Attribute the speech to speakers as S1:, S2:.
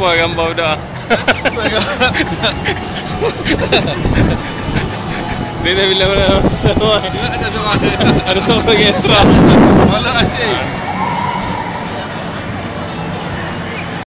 S1: Apa gambar budak? Dia dah bila ada seorang. Ada seorang lagi extra.
S2: Malah asyik.